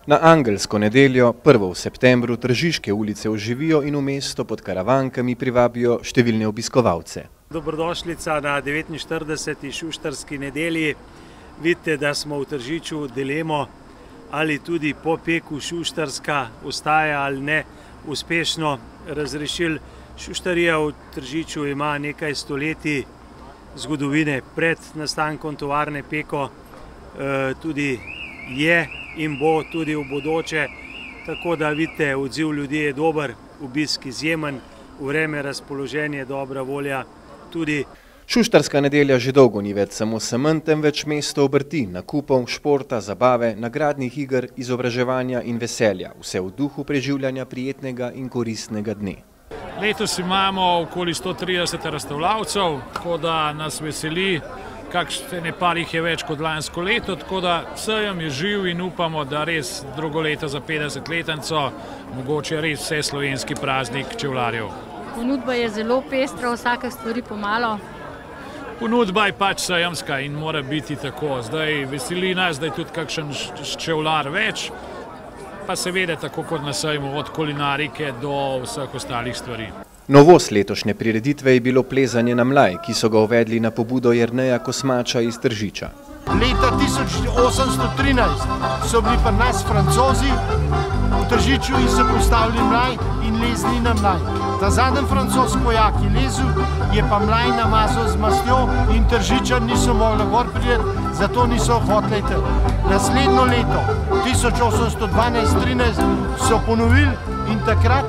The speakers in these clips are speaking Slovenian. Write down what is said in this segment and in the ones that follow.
Na angelsko nedeljo, 1. v septembru, Tržiške ulice oživijo in v mesto pod karavankami privabijo številne obiskovalce. Dobrodošlica na 49. šuštarski nedelji. Vidite, da smo v Tržiču dilemo, ali tudi po peku šuštarska ostaja ali ne uspešno razrešili. Šuštarija v Tržiču ima nekaj stoletij zgodovine pred nastankom tovarne Peko, tudi je in bo tudi v bodoče, tako da vidite, odziv ljudi je dober, obisk izjemen, vreme, razpoloženje, dobra volja tudi. Šuštarska nedelja že dolgo ni več samo semenj, temveč mesto obrti, nakupov, športa, zabave, nagradnih iger, izobraževanja in veselja, vse v duhu preživljanja prijetnega in koristnega dne. Letos imamo okoli 130 razstavljavcev, tako da nas veseli, kakšne par jih je več kot lansko leto, tako da sejem je živ in upamo, da res drugo leto za 50-letnico, mogoče res vse slovenski praznik čevljarjev. Ponudba je zelo pestra, vsake stvari pomalo. Ponudba je pač sejemska in mora biti tako. Zdaj veseli nas, da je tudi kakšen čevljar več, pa seveda tako kot na sejmu, od kulinarike do vseh ostalih stvari. Novost letošnje prireditve je bilo plezanje na mlaj, ki so ga uvedli na pobudo Jerneja Kosmača iz Tržiča. Leta 1813 so bili pa nas Francozi v Tržiču in so postavili mlaj in lezli na mlaj. Ta zadnji francoz vojak je lezel, je pa mlaj namazal z mastjo in Tržičan niso mogli gor priti, zato niso hoteli iti. Naslednjo leto, 1812-13, so ponovili in takrat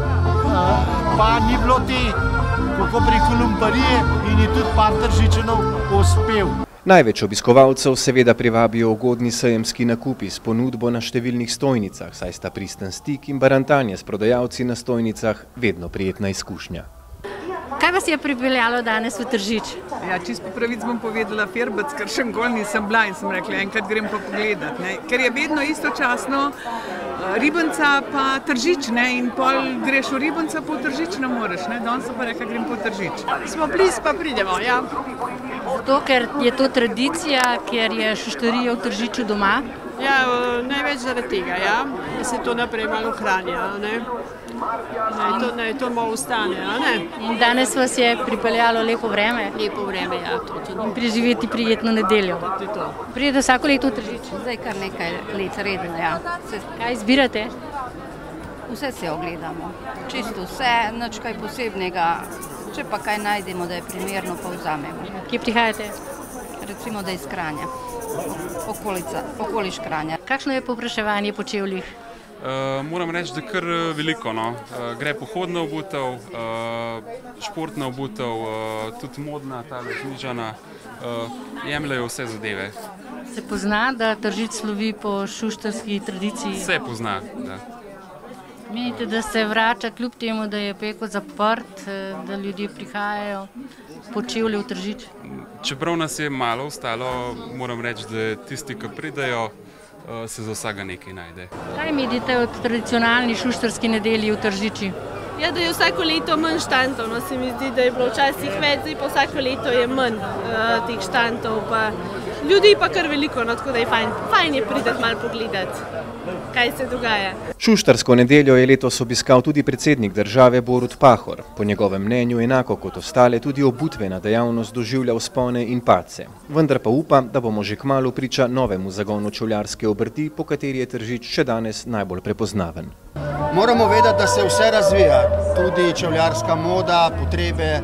pa ni bilo te, kako pri kolumbarije, in je tudi par Tržičanov uspel. Največ obiskovalcev seveda privabijo ugodni sejemski nakupi s ponudbo na številnih stojnicah, saj sta pristen stik in barantanje s prodajalci na stojnicah vedno prijetna izkušnja. Kaj vas je pripeljalo danes v Tržič? Ja, čisto po pravici bom povedala Firbec, ker še nikoli nisem bila in sem rekla, enkrat grem pa pogledat, ne. Ker je vedno istočasno Ribenca pa Tržič, ne, in pol greš v Ribenca, po Tržič ne moreš, ne, danes pa rekla, grem po Tržič. Smo blizu, pa pridemo, ja. Zato, ker je to tradicija, ker je šuštarija v Tržiču doma? Ja, največ zaradi tega, ja, da se to naprej malo ohranja, ne. Naj to malo ostane, a ne? In danes vas je pripeljalo lepo vreme? Lepo vreme, ja, točno. In preživeti prijetno nedeljo? To je to. Prijete vsako leto v Tržič? Zdaj kar nekaj let redno, ja. Kaj izbirate? Vse se ogledamo. Čisto vse, nič kaj posebnega. Če pa kaj najdemo, da je primerno, pa vzamemo. Kje prihajate? Recimo, da iz Kranja. Okoliš Kranja. Kakšno je povpraševanje po čevljih? Moram reči, da kar veliko, no. Gre pohodna obutev, športna obutev, tudi modna, tale znižana, jemljajo vse zadeve. Se pozna, da Tržič slovi po šuštarski tradiciji? Se pozna, da. Menite, da se vrača kljub temu, da je Peko zaprt, da ljudje prihajajo po čevlje v Tržič? Čeprav nas je malo ostalo, moram reči, da tisti, ki pridejo, se za vsega nekaj najde. Kaj menite o tradicionalni šuštarski nedelji v Tržiči? Ja, da je vsako leto manj štantov, no, se mi zdi, da je bilo včasih več, zdaj pa vsako leto je manj teh štantov, pa ljudi pa kar veliko, no, tako da je fajn je prideti malo pogledati, kaj se dogaja. Šuštarsko nedeljo je letos obiskal tudi predsednik države Borut Pahor. Po njegovem mnenju enako kot ostale tudi obutvena dejavnost doživlja vzpone in padce. Vendar pa upa, da bomo že kmalu priča novemu zagonu čevljarske obrti, po kateri je Tržič še danes najbolj prepoznaven. Moramo vedeti, da se vse razvija, tudi čevljarska moda, potrebe,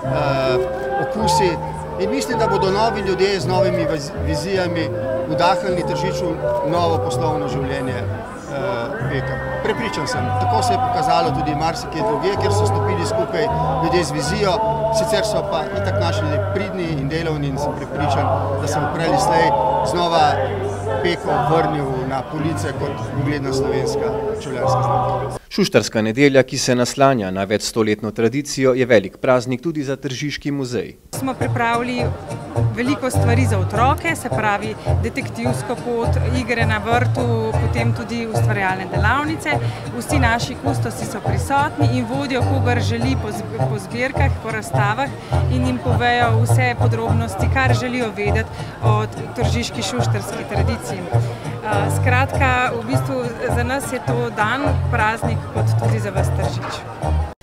okusi. In mislim, da bodo novi ljudje z novimi vizijami vdahnili Tržiču novo poslovno življenje Peka. Prepričan sem, tako se je pokazalo tudi marsikje drugje, kjer so stopili skupaj ljudje z vizijo, sicer so pa itak naši ljudje pridni in delovni in sem prepričan, da se bo prej ali slej znova Peko vrnil na police kot ugledna slovenska čevljarska znamka. Šuštarska nedelja, ki se naslanja na več stoletno tradicijo, je velik praznik tudi za Tržiški muzej. Smo pripravili veliko stvari za otroke, se pravi detektivsko pot, igre na vrtu, potem tudi ustvarjalne delavnice. Vsi naši kustosi so prisotni in vodijo, kogar želi po zbirkah, po razstavah in jim povejo vse podrobnosti, kar želijo vedeti o tržiški šuštarski tradiciji. Skratka, v bistvu za nas je to dan, praznik, kot tudi za vas Tržič.